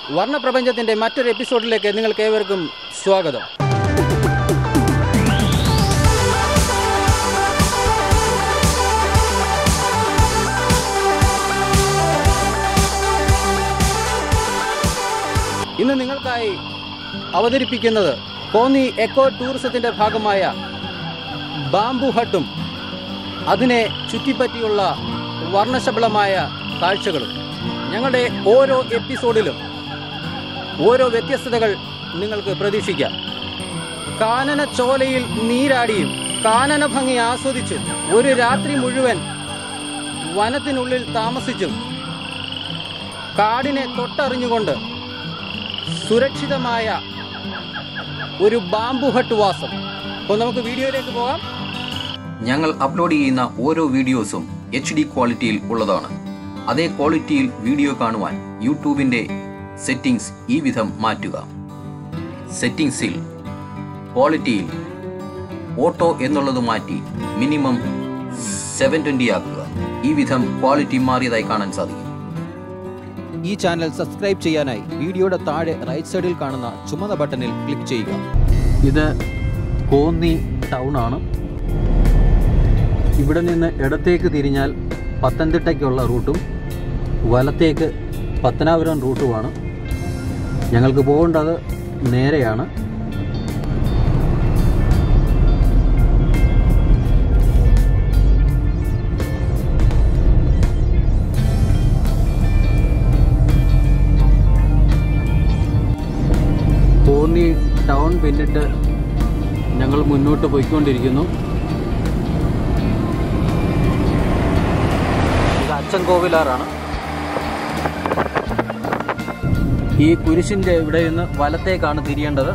വർണ്ണപ്രപഞ്ചത്തിൻ്റെ മറ്റൊരു എപ്പിസോഡിലേക്ക് നിങ്ങൾക്ക് ഏവർക്കും സ്വാഗതം. ഇന്ന് നിങ്ങൾക്കായി അവതരിപ്പിക്കുന്നത് കോന്നി എക്കോ ടൂറിസത്തിൻ്റെ ഭാഗമായ ബാംബു ഹട്ടും അതിനെ ചുറ്റിപ്പറ്റിയുള്ള വർണ്ണശബളമായ കാഴ്ചകളും. ഞങ്ങളുടെ ഓരോ എപ്പിസോഡിലും ഓരോ വ്യത്യസ്തതകൾ നിങ്ങൾക്ക് പ്രതീക്ഷിക്കാം. കാനന ചോലയിൽ നീരാടിയും കാനന ഭംഗി ആസ്വദിച്ചും ഒരു രാത്രി മുഴുവൻ വനത്തിനുള്ളിൽ താമസിച്ചും കാടിനെ തൊട്ടറിഞ്ഞുകൊണ്ട് സുരക്ഷിതമായ ഒരു ബാംബു ഹട്ട് വാസം. അപ്പോൾ നമുക്ക് വീഡിയോയിലേക്ക് പോകാം. ഞങ്ങൾ അപ്ലോഡ് ചെയ്യുന്ന ഓരോ വീഡിയോസും HD ക്വാളിറ്റിയിൽ ഉള്ളതാണ്. അതേ ക്വാളിറ്റിയിൽ വീഡിയോ കാണുവാൻ യൂട്യൂബിൻ്റെ സെറ്റിംഗ്സ് ഈ വിധം മാറ്റുക. സെറ്റിംഗ്സിൽ ക്വാളിറ്റിയിൽ ഓട്ടോ എന്നുള്ളത് മാറ്റി മിനിമം 720 ആക്കുക. ഈ വിധം ക്വാളിറ്റി മാറിയതായി കാണാൻ സാധിക്കും. ഈ ചാനൽ സബ്സ്ക്രൈബ് ചെയ്യാനായി വീഡിയോയുടെ താഴെ റൈറ്റ് സൈഡിൽ കാണുന്ന ചുമന്ന ബട്ടണിൽ ക്ലിക്ക് ചെയ്യുക. ഇത് കോന്നി ടൗൺ ആണ്. ഇവിടെ നിന്ന് ഇടത്തേക്ക് തിരിഞ്ഞാൽ പത്തനംതിട്ടയ്ക്കുള്ള റൂട്ടും വലത്തേക്ക് പത്തനാപുരം റൂട്ടുമാണ്. ഞങ്ങൾക്ക് പോകേണ്ടത് നേരെയാണ്. കോന്നി ടൗൺ പിന്നിട്ട് ഞങ്ങൾ മുന്നോട്ട് പോയിക്കൊണ്ടിരിക്കുന്നു. ഇത് അച്ചൻകോവിലാറാണ്. ഈ കുരിശിൻ്റെ ഇവിടെ നിന്ന് വലത്തേക്കാണ് തിരിയേണ്ടത്.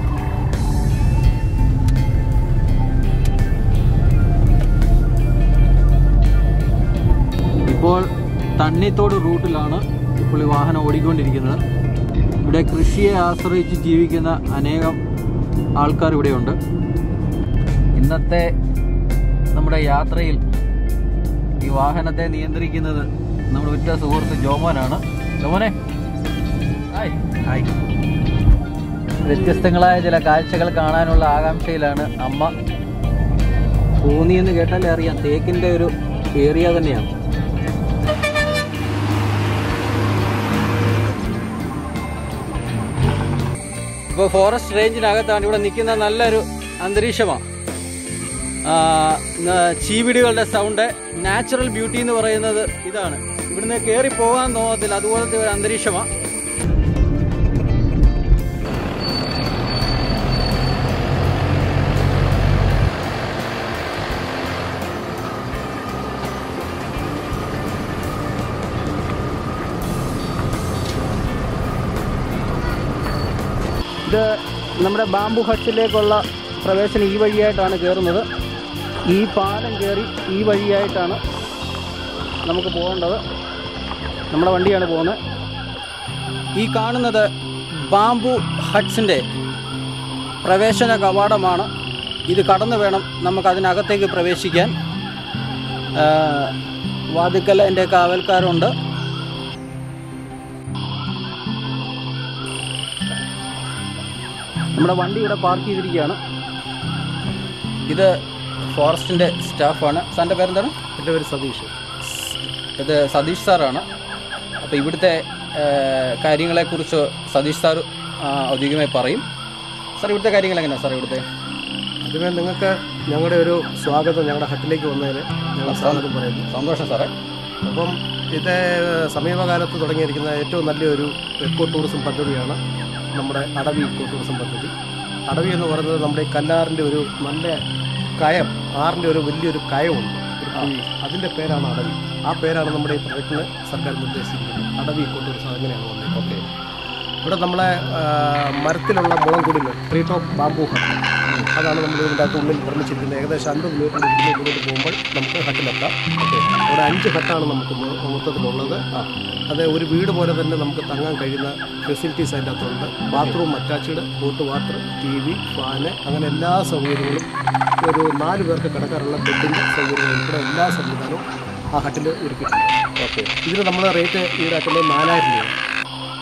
ഇപ്പോൾ തണ്ണിത്തോട് റൂട്ടിലാണ് ഇപ്പോൾ ഈ വാഹനം ഓടിക്കൊണ്ടിരിക്കുന്നത്. ഇവിടെ കൃഷിയെ ആശ്രയിച്ച് ജീവിക്കുന്ന അനേകം ആൾക്കാർ ഇവിടെയുണ്ട്. ഇന്നത്തെ നമ്മുടെ യാത്രയിൽ ഈ വാഹനത്തെ നിയന്ത്രിക്കുന്നത് നമ്മുടെ ഉറ്റ സുഹൃത്ത് ജോമോനാണ്. ജോമോനെ, ഹായ്. ഹായ്. വ്യത്യസ്തങ്ങളായ ചില കാഴ്ചകൾ കാണാനുള്ള ആകാംക്ഷയിലാണ് അമ്മ. കോന്നി എന്ന് കേട്ടാലേ അറിയാം, തേക്കിൻ്റെ ഒരു ഏരിയ തന്നെയാണ്. ഇപ്പോൾ ഫോറസ്റ്റ് റേഞ്ചിനകത്താണ്. ഇവിടെ നിൽക്കുന്ന നല്ലൊരു അന്തരീക്ഷമാണ്. ചീവിടികളുടെ സൗണ്ട്, നാച്ചുറൽ ബ്യൂട്ടി എന്ന് പറയുന്നത് ഇതാണ്. ഇവിടുന്ന് കയറി പോകാൻ തോന്നത്തില്ല, അതുപോലത്തെ ഒരു അന്തരീക്ഷമാണ്. ഇത് നമ്മുടെ ബാംബു ഹട്ടിലേക്കുള്ള പ്രവേശനം ഈ വഴിയായിട്ടാണ് കയറുന്നത്. ഈ പാലം കയറി ഈ വഴിയായിട്ടാണ് നമുക്ക് പോകേണ്ടത്. നമ്മുടെ വണ്ടിയാണ് പോകുന്നത്. ഈ കാണുന്നത് ബാംബു ഹട്ട്സിൻ്റെ പ്രവേശന കവാടമാണ്. ഇത് കടന്നു വേണം നമുക്കതിനകത്തേക്ക് പ്രവേശിക്കാൻ. വാതിക്കൽ എൻ്റെ കാവൽക്കാരുണ്ട്. നമ്മുടെ വണ്ടി ഇവിടെ പാർക്ക് ചെയ്തിരിക്കുകയാണ്. ഇത് ഫോറസ്റ്റിൻ്റെ സ്റ്റാഫാണ്. സാറിൻ്റെ പേരെന്താണ്? എൻ്റെ പേര് സതീഷ്. ഇത് സതീഷ് സാറാണ്. അപ്പോൾ ഇവിടുത്തെ കാര്യങ്ങളെക്കുറിച്ച് സതീഷ് സാർ ഔദ്യോഗികമായി പറയും. സാർ, ഇവിടുത്തെ കാര്യങ്ങൾ എങ്ങനെയാണ് സാർ? ഇവിടുത്തെ ആദ്യമേ നിങ്ങൾക്ക് ഞങ്ങളുടെ ഒരു സ്വാഗതം, ഞങ്ങളുടെ ഹട്ടിലേക്ക് വന്നതിന് ഞങ്ങൾ സ്വാഗതം പറയുന്നു. സന്തോഷം സാറേ. അപ്പം ഇത് സമീപകാലത്ത് തുടങ്ങിയിരിക്കുന്ന ഏറ്റവും നല്ലൊരു എക്കോ ടൂറിസം പദ്ധതിയാണ് നമ്മുടെ അടവി ഇക്കോ ടൂറിസം പദ്ധതി. അടവി എന്ന് പറയുന്നത് നമ്മുടെ കല്ലാറിൻ്റെ ഒരു നല്ല കയം, ആറിൻ്റെ ഒരു വലിയൊരു കയമുണ്ട്, ഒരു കുഴി. അതിൻ്റെ പേരാണ് അടവി. ആ പേരാണ് നമ്മുടെ ഈ പ്രൊജക്റ്റിന് സർക്കാർ നിർദ്ദേശിച്ചിരിക്കുന്നത്. അടവി ഇക്കോ ടൂറിസം അങ്ങനെയാണ് വന്നത്. ഓക്കെ. ഇവിടെ നമ്മളെ മരത്തിലുള്ള മുളംകുടിൽ ട്രീ ടോപ്പ് ബാംബു ഹട്ട്, അതാണ് നമ്മൾ ഇതിൻ്റെ അകത്ത് ഉള്ളിൽ നിർമ്മിച്ചിരിക്കുന്നത്. ഏകദേശം 50 കിലോമീറ്റർ മുന്നോട്ട് പോകുമ്പോൾ നമുക്ക് ഹട്ടിലെത്താം. ഓക്കെ. അവിടെ 5 ഹട്ടാണ് നമുക്ക് മൊത്തത്തിലുള്ളത്. അത് ഒരു വീട് പോലെ തന്നെ നമുക്ക് തങ്ങാൻ കഴിയുന്ന ഫെസിലിറ്റീസ് അതിൻ്റെ അകത്തുണ്ട്. Bathroom attached, hot water, TV, fan, അങ്ങനെ എല്ലാ സൗകര്യങ്ങളും, ഒരു 4 പേർക്ക് കിടക്കാറുള്ള ബെഡിൻ്റെ സൗകര്യങ്ങൾ ഉൾപ്പെടെ എല്ലാ സംവിധാനവും ആ ഹട്ടിൽ ഒരുക്കിയിട്ടുണ്ട്. ഓക്കെ. ഇതിന് നമ്മുടെ റേറ്റ് ഈ ഹട്ടിൽ 4000 രൂപ.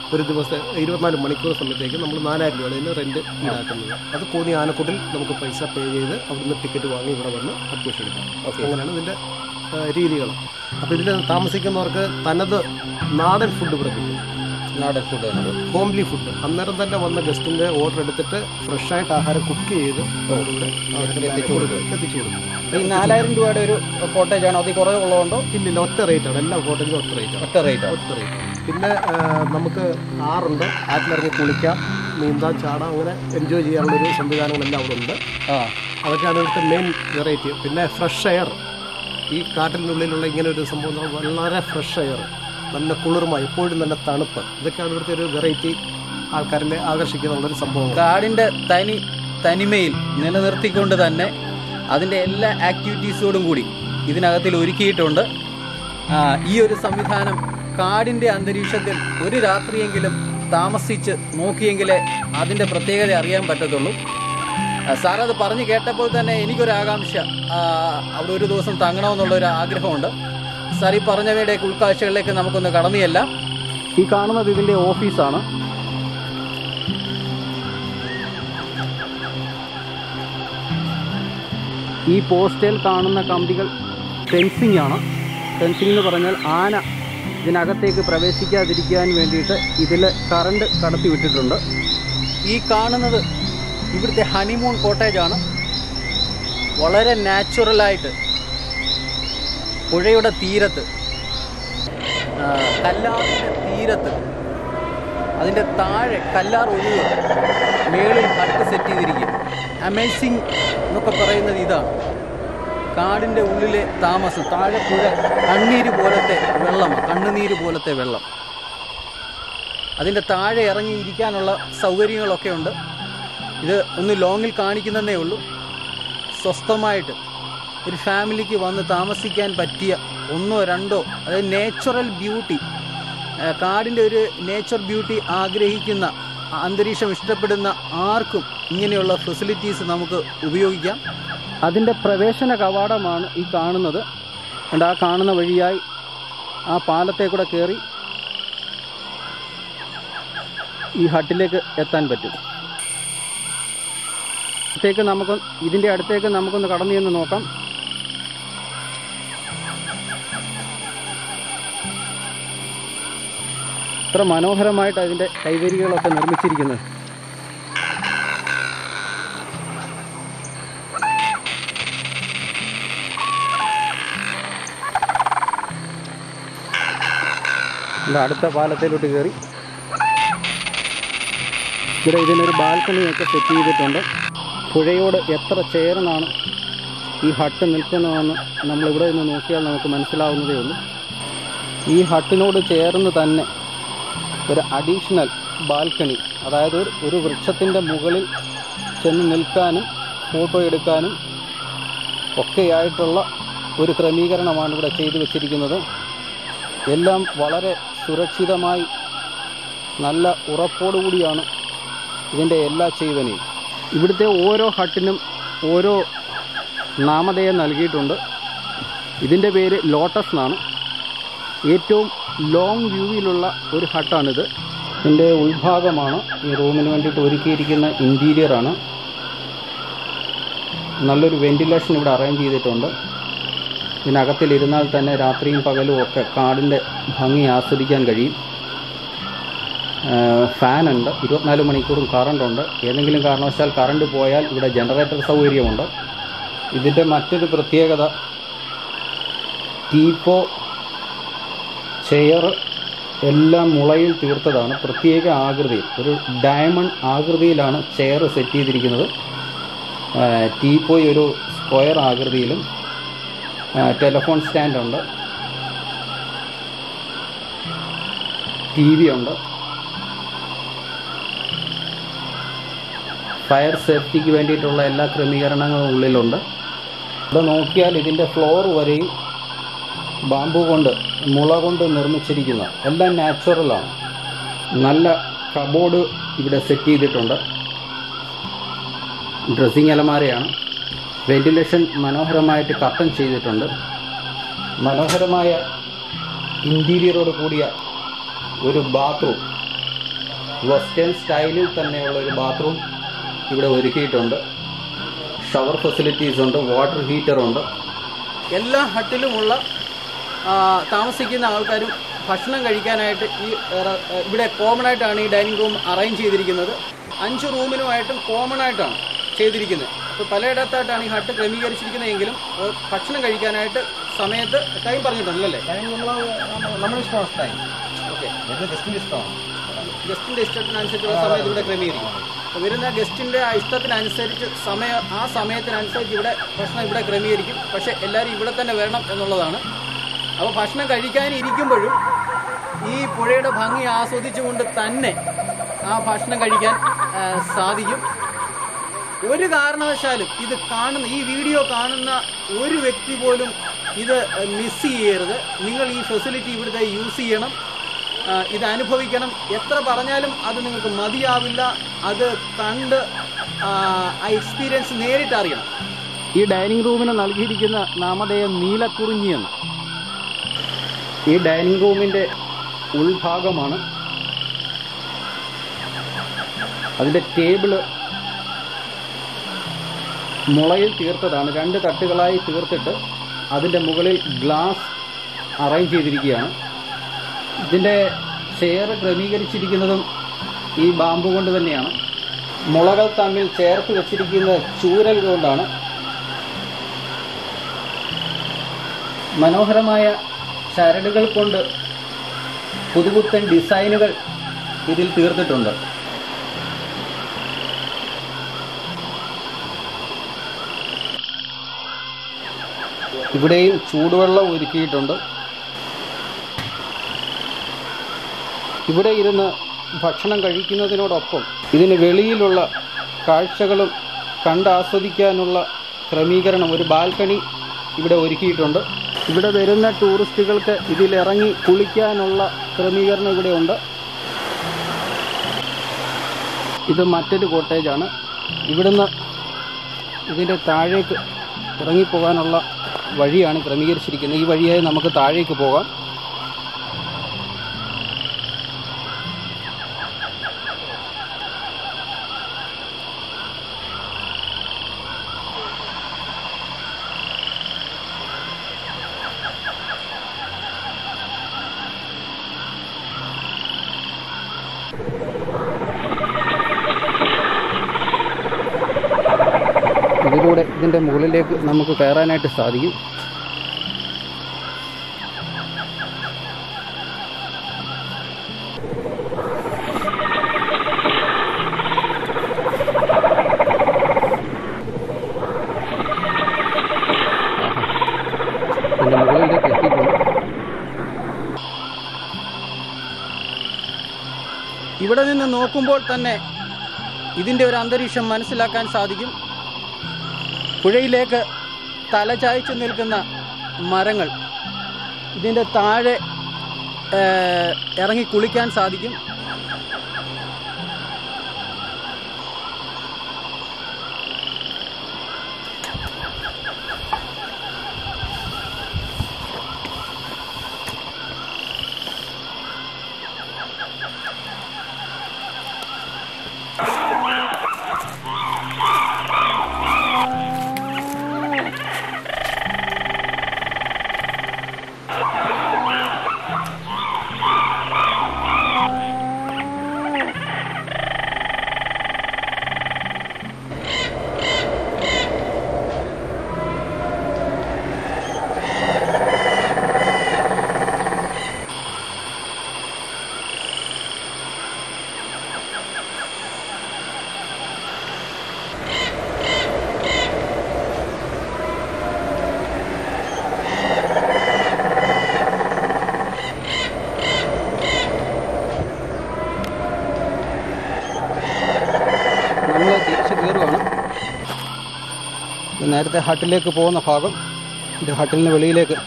ഒരു ദിവസം 24 മണിക്കൂർ സമയത്തേക്ക് നമ്മൾ 4000 രൂപയാണ് റെൻറ്റ് ഈടാക്കുന്നത്. അത് കോന്നി ആനക്കൂട്ടിൽ നമുക്ക് പൈസ പേ ചെയ്ത് അവിടുന്ന് ടിക്കറ്റ് വാങ്ങി ഇവിടെ വന്ന് അഡ്മിഷൻ എടുക്കാം. അങ്ങനെയാണ് ഇതിൻ്റെ രീതികൾ. അപ്പോൾ ഇതിൽ താമസിക്കുന്നവർക്ക് തനത് നാടൻ ഫുഡ് ഇവിടെ കിട്ടും. നാടൻ ഫുഡ്, ഹോംലി ഫുഡ്. അന്നേരം തന്നെ വന്ന ഗസ്റ്റിൻ്റെ ഓർഡർ എടുത്തിട്ട് ഫ്രഷായിട്ട് ആഹാരം കുക്ക് ചെയ്ത് എത്തിച്ചു കൊടുക്കും. ഈ 4000 രൂപയുടെ ഒരു കോട്ടേജ് ആണ്, അതിൽ കുറേ ഉള്ളതുകൊണ്ടോ? ഇല്ലില്ല, ഒറ്റ റേറ്റാണ്. എല്ലാ കോട്ടേജിലും ഒറ്റ റേറ്റ്. പിന്നെ നമുക്ക് ആറുണ്ട്, ആറ്റിലിറങ്ങി കുളിക്കാം, നീന്താൻ, ചാടാം, അങ്ങനെ എൻജോയ് ചെയ്യാനുള്ളൊരു സംവിധാനങ്ങളെല്ലാം അവിടെ ഉണ്ട്. അതൊക്കെയാണ് ഇവിടുത്തെ മെയിൻ വെറൈറ്റി. പിന്നെ ഫ്രഷ് എയർ. ഈ കാട്ടിനുള്ളിലുള്ള ഇങ്ങനെ ഒരു സംഭവം, വളരെ ഫ്രഷ് എയർ, നല്ല കുളിർമ, എപ്പോഴും നല്ല തണുപ്പ്. ഇതൊക്കെയാണ് ഇവിടുത്തെ ഒരു വെറൈറ്റി, ആൾക്കാരെ ആകർഷിക്കുന്നുള്ളൊരു സംഭവം. കാടിൻ്റെ തനിമയിൽ നിലനിർത്തിക്കൊണ്ട് തന്നെ അതിൻ്റെ എല്ലാ ആക്ടിവിറ്റീസോടും കൂടി ഇതിനകത്തിൽ ഒരുക്കിയിട്ടുണ്ട്. ഈ ഒരു സംവിധാനം കാടിൻ്റെ അന്തരീക്ഷത്തിൽ ഒരു രാത്രിയെങ്കിലും താമസിച്ച് നോക്കിയെങ്കിലേ അതിൻ്റെ പ്രത്യേകത അറിയാൻ പറ്റത്തുള്ളൂ. സാറത് പറഞ്ഞ് കേട്ടപ്പോൾ തന്നെ എനിക്കൊരാകാംക്ഷ, അവിടെ ഒരു ദിവസം തങ്ങണമെന്നുള്ളൊരു ആഗ്രഹമുണ്ട്. സാർ ഈ പറഞ്ഞവയുടെ ഉൾക്കാഴ്ചകളിലേക്ക് നമുക്കൊന്ന് കടന്നു ചെല്ലാം. ഈ കാണുന്നത് ഇതിൻ്റെ ഓഫീസാണ്. ഈ പോസ്റ്റേൽ കാണുന്ന കമ്പികൾ ഫെൻസിംഗ് ആണ്. ഫെൻസിംഗ് എന്ന് പറഞ്ഞാൽ ആന ഇതിനകത്തേക്ക് പ്രവേശിക്കാതിരിക്കാൻ വേണ്ടിയിട്ട് ഇതിൽ കറണ്ട് കടത്തി വിട്ടിട്ടുണ്ട്. ഈ കാണുന്നത് ഇവിടുത്തെ ഹണിമൂൺ കോട്ടേജാണ്. വളരെ നാച്ചുറലായിട്ട് പുഴയുടെ തീരത്ത്, കല്ലാറിൻ്റെ തീരത്ത്, അതിൻ്റെ താഴെ കല്ലാർ ഒഴുകുക, മേളിൽ ഹട്ട് സെറ്റ് ചെയ്തിരിക്കും. അമേസിങ് എന്നൊക്കെ പറയുന്നത് ഇതാണ്. കാടിൻ്റെ ഉള്ളിലെ താമസം. താഴെ പുഴ കണ്ണുനീര് പോലത്തെ വെള്ളം. അതിൻ്റെ താഴെ ഇറങ്ങിയിരിക്കാനുള്ള സൗകര്യങ്ങളൊക്കെ ഉണ്ട്. ഇത് ഒന്ന് ലോങ്ങിൽ കാണിക്കുന്നതേ ഉള്ളൂ. സ്വസ്ഥമായിട്ട് ഒരു ഫാമിലിക്ക് വന്ന് താമസിക്കാൻ പറ്റിയ 1 or 2, അതായത് നേച്ചുറൽ ബ്യൂട്ടി, കാടിൻ്റെ ഒരു നേച്ചർ ബ്യൂട്ടി ആഗ്രഹിക്കുന്ന, അന്തരീക്ഷം ഇഷ്ടപ്പെടുന്ന ആർക്കും ഇങ്ങനെയുള്ള ഫെസിലിറ്റീസ് നമുക്ക് ഉപയോഗിക്കാം. അതിൻ്റെ പ്രവേശന കവാടമാണ് ഈ കാണുന്നത്. ആ കാണുന്ന വഴിയായി ആ പാലത്തെ കൂടെ കയറി ഈ ഹട്ടിലേക്ക് എത്താൻ പറ്റും. ഇതിൻ്റെ അടുത്തേക്ക് നമുക്കൊന്ന് കടന്നു ചെന്ന് നോക്കാം. ഇത്ര മനോഹരമായിട്ട് അതിൻ്റെ കൈവരികളൊക്കെ നിർമ്മിച്ചിരിക്കുന്നത്. അടുത്ത പാലത്തിലോട്ട് കയറി ഇവിടെ ഇതിനൊരു ബാൽക്കണിയൊക്കെ സെറ്റ് ചെയ്തിട്ടുണ്ട്. പുഴയോട് എത്ര ചേർന്നാണ് ഈ ഹട്ട് നിൽക്കുന്നതെന്ന് നമ്മളിവിടെ നിന്ന് നോക്കിയാൽ നമുക്ക് മനസ്സിലാവുന്നതേ ഉള്ളൂ. ഈ ഹട്ടിനോട് ചേർന്ന് തന്നെ ഒരു അഡീഷണൽ ബാൽക്കണി, അതായത് ഒരു വൃക്ഷത്തിൻ്റെ മുകളിൽ ചെന്ന് നിൽക്കാനും ഫോട്ടോ എടുക്കാനും ഒക്കെയായിട്ടുള്ള ഒരു ക്രമീകരണമാണ് ഇവിടെ ചെയ്തു വച്ചിരിക്കുന്നത്. എല്ലാം വളരെ സുരക്ഷിതമായി നല്ല ഉറപ്പോടുകൂടിയാണ് ഇതിൻ്റെ എല്ലാ ചെയ്വനയും. ഇവിടുത്തെ ഓരോ ഹട്ടിനും ഓരോ നാമധേയം നൽകിയിട്ടുണ്ട്. ഇതിൻ്റെ പേര് ലോട്ടസ് എന്നാണ്. ഏറ്റവും ലോങ് വ്യൂവിലുള്ള ഒരു ഹട്ടാണിത്. ഇതിൻ്റെ ഉൾഭാഗമാണ് ഈ റൂമിന് വേണ്ടിയിട്ട് ഒരുക്കിയിരിക്കുന്ന ഇൻറ്റീരിയറാണ്. നല്ലൊരു വെന്റിലേഷൻ ഇവിടെ അറേഞ്ച് ചെയ്തിട്ടുണ്ട്. ഇതിനകത്തിലിരുന്നാൽ തന്നെ രാത്രിയും പകലും ഒക്കെ കാടിൻ്റെ ഭംഗി ആസ്വദിക്കാൻ കഴിയും. ഫാനുണ്ട്, 24 മണിക്കൂറും കറണ്ടുണ്ട്. ഏതെങ്കിലും കാരണവശാൽ കറണ്ട് പോയാൽ ഇവിടെ ജനറേറ്റർ സൗകര്യമുണ്ട്. ഇതിൻ്റെ മറ്റൊരു പ്രത്യേകത, ടീപ്പോ, ചെയർ എല്ലാം മുളയിൽ തീർത്തതാണ്. പ്രത്യേക ആകൃതിയിൽ, ഒരു ഡയമണ്ട് ആകൃതിയിലാണ് ചെയർ സെറ്റ് ചെയ്തിരിക്കുന്നത്. ടീപ്പോയി ഒരു സ്ക്വയർ ആകൃതിയിലും. ടെലിഫോൺ സ്റ്റാൻഡുണ്ട്, TV ഉണ്ട്. ഫയർ സേഫ്റ്റിക്ക് വേണ്ടിയിട്ടുള്ള എല്ലാ ക്രമീകരണങ്ങളും ഉള്ളിലുണ്ട്. ഇവിടെ നോക്കിയാൽ ഇതിൻ്റെ ഫ്ലോർ വരെയും ബാമ്പു കൊണ്ട്, മുള കൊണ്ട് നിർമ്മിച്ചിരിക്കുന്ന എല്ലാം നാച്ചുറലാണ്. നല്ല കബോർഡ് ഇവിടെ സെറ്റ് ചെയ്തിട്ടുണ്ട്. ഡ്രസ്സിങ് അലമാരയാണ്. വെന്റിലേഷൻ മനോഹരമായിട്ട് കർട്ടൻ ചെയ്തിട്ടുണ്ട്. മനോഹരമായ ഇൻറ്റീരിയറോട് കൂടിയ ഒരു ബാത്റൂം. വെസ്റ്റേൺ സ്റ്റൈലിൽ തന്നെയുള്ള ഒരു ബാത്റൂം ഇവിടെ ഒരുക്കിയിട്ടുണ്ട്. ഷവർ ഫെസിലിറ്റീസ് ഉണ്ട്, വാട്ടർ ഹീറ്റർ ഉണ്ട്. എല്ലാ ഹട്ടിലുമുള്ള താമസിക്കുന്ന ആൾക്കാരും ഭക്ഷണം കഴിക്കാനായിട്ട് ഇവിടെ കോമൺ ആയിട്ടാണ് ഈ ഡൈനിങ് റൂം അറേഞ്ച് ചെയ്തിരിക്കുന്നത്. 5 റൂമിനുമായിട്ടും കോമൺ ആയിട്ടാണ് ചെയ്തിരിക്കുന്നത്. അപ്പോൾ പലയിടത്തായിട്ടാണ് ഈ ഹട്ട് ക്രമീകരിച്ചിരിക്കുന്നതെങ്കിലും ഭക്ഷണം കഴിക്കാനായിട്ട് സമയത്ത് ടൈം പറഞ്ഞിട്ടുണ്ടല്ലേ? നമ്മുടെ ഇഷ്ടമാണ് ടൈം. ഓക്കെ, ഗസ്റ്റിന്റെ ഇഷ്ടമാണ്. ഗസ്റ്റിന്റെ ഇഷ്ടത്തിനനുസരിച്ചുള്ള സമയത്ത് ഇവിടെ ക്രമീകരിക്കും. വരുന്ന ഗസ്റ്റിന്റെ ആ ഇഷ്ടത്തിനനുസരിച്ച് ആ സമയത്തിനനുസരിച്ച് ഭക്ഷണം ഇവിടെ ക്രമീകരിക്കും. പക്ഷെ എല്ലാവരും ഇവിടെ തന്നെ വരണം എന്നുള്ളതാണ്. അപ്പോൾ ഭക്ഷണം കഴിക്കാനിരിക്കുമ്പോഴും ഈ പുഴയുടെ ഭംഗി ആസ്വദിച്ചുകൊണ്ട് തന്നെ ആ ഭക്ഷണം കഴിക്കാൻ സാധിക്കും. ഒരു കാരണവശാലും ഈ വീഡിയോ കാണുന്ന ഒരു വ്യക്തി പോലും ഇത് മിസ് ചെയ്യരുത്. നിങ്ങൾ ഈ ഫെസിലിറ്റി ഇവിടുത്തെ യൂസ് ചെയ്യണം, ഇത് അനുഭവിക്കണം. എത്ര പറഞ്ഞാലും അത് നിങ്ങൾക്ക് മതിയാവില്ല. അത് കണ്ട് ആ എക്സ്പീരിയൻസ് നേരിട്ട് അറിയണം. ഈ ഡൈനിങ് റൂമിന് നൽകിയിരിക്കുന്ന നാമധേയം നീലക്കുറിഞ്ഞി എന്ന്. ഈ ഡൈനിങ് റൂമിൻ്റെ ഉൾഭാഗമാണ്. അതിൻ്റെ ടേബിള് മുളയിൽ തീർത്തതാണ്. 2 തട്ടുകളായി തീർത്തിട്ട് അതിൻ്റെ മുകളിൽ ഗ്ലാസ് അറേഞ്ച് ചെയ്തിരിക്കുകയാണ്. ഇതിൻ്റെ ചെയർ ക്രമീകരിച്ചിരിക്കുന്നതും ഈ ബാമ്പു കൊണ്ട് തന്നെയാണ്. മുളകൾ തമ്മിൽ ചേർത്ത് വെച്ചിരിക്കുന്ന ചൂരൽ കൊണ്ടാണ്. മനോഹരമായ ചരടുകൾ കൊണ്ട് പുതുപുത്തൻ ഡിസൈനുകൾ ഇതിൽ തീർത്തിട്ടുണ്ട്. ഇവിടെയും ചൂടുവെള്ളം ഒരുക്കിയിട്ടുണ്ട്. ഇവിടെ ഇരുന്ന് ഭക്ഷണം കഴിക്കുന്നതിനോടൊപ്പം ഇതിന് വെളിയിലുള്ള കാഴ്ചകളും കണ്ടാസ്വദിക്കാനുള്ള ക്രമീകരണം, ഒരു ബാൽക്കണി ഇവിടെ ഒരുക്കിയിട്ടുണ്ട്. ഇവിടെ വരുന്ന ടൂറിസ്റ്റുകൾക്ക് ഇതിലിറങ്ങി കുളിക്കാനുള്ള ക്രമീകരണം ഇവിടെയുണ്ട്. ഇത് മറ്റൊരു കോട്ടേജാണ്. ഇവിടുന്ന് ഇതിൻ്റെ താഴേക്ക് ഇറങ്ങിപ്പോകാനുള്ള വഴിയാണ് ക്രമീകരിച്ചിരിക്കുന്നത്. ഈ വഴിയായി നമുക്ക് താഴേക്ക് പോകാം. ഇതിലൂടെ ഇതിൻ്റെ മുകളിലേക്ക് നമുക്ക് കയറാനായിട്ട് സാധിക്കും. ഇതിൻ്റെ മുകളിലേക്ക് എത്തിയിട്ടുണ്ട്. ഇവിടെ നിന്ന് നോക്കുമ്പോൾ തന്നെ ഇതിൻ്റെ ഒരു അന്തരീക്ഷം മനസ്സിലാക്കാൻ സാധിക്കും. പുഴയിലേക്ക് തലചായ്ച്ചു നിൽക്കുന്ന മരങ്ങൾ, ഇതിൻ്റെ താഴെ ഇറങ്ങി കുളിക്കാൻ സാധിക്കും. തിരിച്ചു കയറുകയാണ്. നേരത്തെ ഹട്ടിലേക്ക് പോകുന്ന ഭാഗം, ഇത് ഹട്ടിലിന് വെളിയിലേക്ക്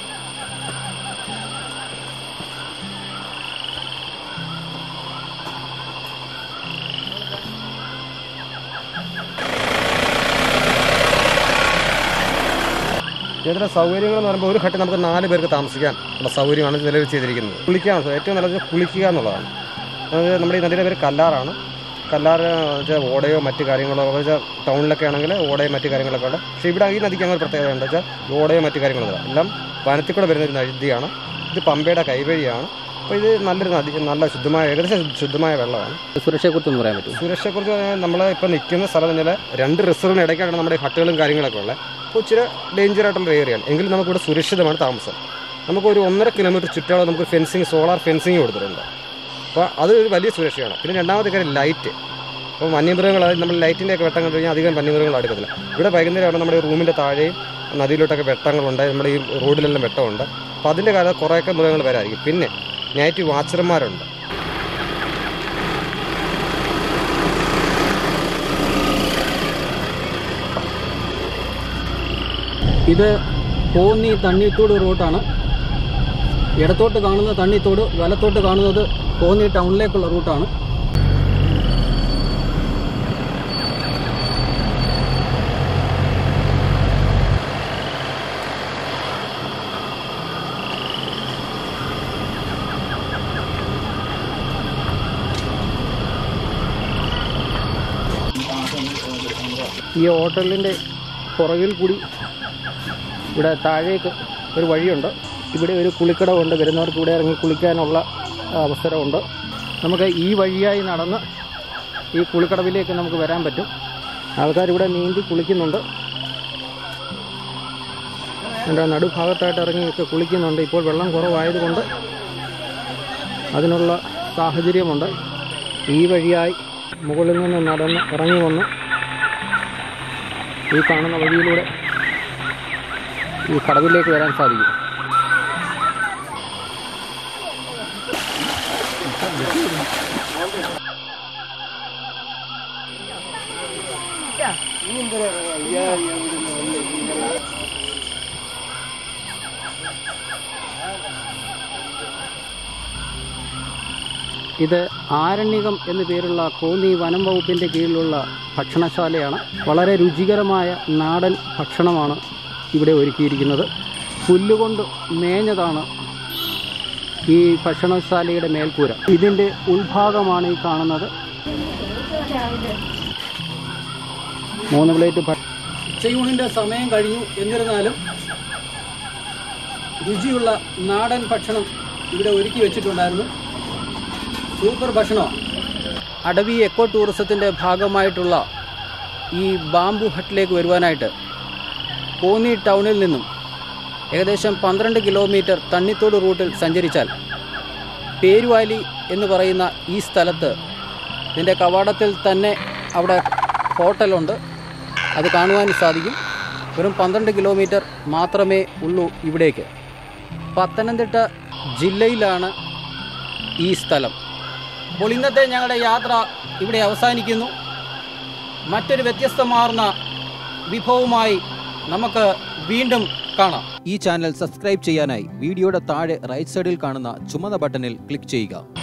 ഇതിൻ്റെ സൗകര്യങ്ങൾ എന്ന് പറയുമ്പോൾ ഒരു ഹട്ടിൽ നമുക്ക് 4 പേർക്ക് താമസിക്കാൻ ഉള്ള സൗകര്യമാണ് നിലവിൽ ചെയ്തിരിക്കുന്നത്. കുളിക്കാൻ ഏറ്റവും നല്ലത് കുളിക്കുക എന്നുള്ളതാണ്. അതായത് നമ്മുടെ ഈ നദിയുടെ പേര് കല്ലാറാണ്. കല്ലാർ വെച്ചാൽ ഓടയോ മറ്റു കാര്യങ്ങളോ വെച്ചാൽ ടൗണിലൊക്കെ ആണെങ്കിൽ ഓടയോ മറ്റു കാര്യങ്ങളൊക്കെ ഉണ്ട്. പക്ഷേ ഇവിടെ ഈ നദിക്ക് അങ്ങനെ പ്രത്യേകത ഉണ്ട് വെച്ചാൽ ഓടയോ മറ്റു കാര്യങ്ങളൊന്നും എല്ലാം വനത്തിൽ കൂടെ വരുന്നൊരു നദിയാണ്. ഇത് പമ്പയുടെ കൈവഴിയാണ്. അപ്പോൾ ഇത് നല്ലൊരു നദി, നല്ല ശുദ്ധമായ, ഏകദേശം ശുദ്ധമായ വെള്ളമാണ്. സുരക്ഷയെക്കുറിച്ചൊന്ന് പറയാൻ പറ്റും? സുരക്ഷയെക്കുറിച്ച് നമ്മൾ ഇപ്പോൾ നിൽക്കുന്ന സ്ഥലം പറഞ്ഞാൽ 2 റിസർവിന് ഇടയ്ക്കാണ് നമ്മുടെ ഹട്ടുകളും കാര്യങ്ങളൊക്കെ ഉള്ളത്. അപ്പോൾ ഇച്ചിരി ഡേഞ്ചർ ആയിട്ടുള്ള ഏരിയയാണ്. എങ്കിലും നമുക്കിവിടെ സുരക്ഷിതമാണ് താമസം. നമുക്കൊരു 1.5 കിലോമീറ്റർ ചുറ്റോളം നമുക്ക് ഫെൻസിങ്, സോളാർ ഫെൻസിങ് കൊടുത്തിട്ടുണ്ട്. അപ്പോൾ അത് ഒരു വലിയ സുരക്ഷയാണ്. പിന്നെ രണ്ടാമത്തെ കാര്യം ലൈറ്റ്. അപ്പോൾ വന്യമൃഗങ്ങൾ, നമ്മൾ ലൈറ്റിൻ്റെയൊക്കെ വെട്ടം കണ്ടു കഴിഞ്ഞാൽ അധികം വന്യമൃഗങ്ങൾ അടുക്കത്തില്ല. ഇവിടെ വൈകുന്നേരമാണ് നമ്മുടെ റൂമിൻ്റെ താഴെയും നദിയിലോട്ടൊക്കെ വെട്ടങ്ങളുണ്ട്, നമ്മുടെ ഈ റോഡിലെല്ലാം വെട്ടമുണ്ട്. അപ്പോൾ അതിൻ്റെ കാലത്ത് കുറേയൊക്കെ മൃഗങ്ങൾ വരായിരിക്കും. പിന്നെ നൈറ്റ് വാച്ചർമാരുണ്ട്. ഇത് കോന്നി തണ്ണിത്തോട് റൂട്ടാണ്. ഇടത്തോട്ട് കാണുന്ന തണ്ണിത്തോട്, വലത്തോട്ട് കാണുന്നത് കോന്നി ടൗണിലേക്കുള്ള റൂട്ടാണ്. ഈ ഹോട്ടലിൻ്റെ പുറകിൽ കൂടി ഇവിടെ താഴേക്ക് ഒരു വഴിയുണ്ട്. ഇവിടെ ഒരു കുളിക്കടവുണ്ട്. വരുന്നവർക്ക് ഇവിടെ ഇറങ്ങി കുളിക്കാനുള്ള അവസരമുണ്ട്. നമുക്ക് ഈ വഴിയായി നടന്ന് ഈ കുളിക്കടവിലേക്ക് നമുക്ക് വരാൻ പറ്റും. ആൾക്കാരിവിടെ നീന്തി കുളിക്കുന്നുണ്ട്. എൻ്റെ നടുഭാഗത്തായിട്ട് ഇറങ്ങിയൊക്കെ കുളിക്കുന്നുണ്ട്. ഇപ്പോൾ വെള്ളം കുറവായതുകൊണ്ട് അതിനുള്ള സാഹചര്യമുണ്ട്. ഈ വഴിയായി മുകളിൽ നിന്ന് നടന്ന് ഇറങ്ങി വന്ന് ഈ കാണുന്ന വഴിയിലൂടെ ഈ കടവിലേക്ക് വരാൻ സാധിക്കും. ഇത് ആരണ്യകം എന്നു പേരുള്ള കോന്നി വനം വകുപ്പിൻ്റെ കീഴിലുള്ള ഭക്ഷണശാലയാണ്. വളരെ രുചികരമായ നാടൻ ഭക്ഷണമാണ് ഇവിടെ ഒരുക്കിയിരിക്കുന്നത്. പുല്ലുകൊണ്ട് മേഞ്ഞതാണ് ഈ ഭക്ഷണശാലയുടെ മേൽക്കൂര. ഇതിൻ്റെ ഉൾഭാഗമാണ് ഈ കാണുന്നത്. 3 പ്ലേറ്റ് ഉച്ചയൂണിൻ്റെ സമയം കഴിഞ്ഞു. എന്നിരുന്നാലും രുചിയുള്ള നാടൻ ഭക്ഷണം ഇവിടെ ഒരുക്കി വെച്ചിട്ടുണ്ടായിരുന്നു. സൂപ്പർ ഭക്ഷണമാണ്. അടവി എക്കോ ടൂറിസത്തിൻ്റെ ഭാഗമായിട്ടുള്ള ഈ ബാംബു ഹട്ടിലേക്ക് വരുവാനായിട്ട് കോന്നി ടൗണിൽ നിന്നും ഏകദേശം 12 കിലോമീറ്റർ തണ്ണിത്തോട് റൂട്ടിൽ സഞ്ചരിച്ചാൽ പേരുവാലി എന്ന് പറയുന്ന ഈ സ്ഥലത്ത് ഇതിൻ്റെ കവാടത്തിൽ തന്നെ അവിടെ ഹോട്ടലുണ്ട്. അത് കാണുവാൻ സാധിക്കും. വെറും 12 കിലോമീറ്റർ മാത്രമേ ഉള്ളൂ ഇവിടേക്ക്. പത്തനംതിട്ട ജില്ലയിലാണ് ഈ സ്ഥലം. അപ്പോൾ ഇന്നത്തെ ഞങ്ങളുടെ യാത്ര ഇവിടെ അവസാനിക്കുന്നു. മറ്റൊരു വ്യത്യസ്തമാർന്ന വിഭവവുമായി നമുക്ക് വീണ്ടും കാണാം. ഈ ചാനൽ സബ്സ്ക്രൈബ് ചെയ്യാനായി വീഡിയോയുടെ താഴെ റൈറ്റ് സൈഡിൽ കാണുന്ന ചുമന്ന ബട്ടണിൽ ക്ലിക്ക് ചെയ്യുക.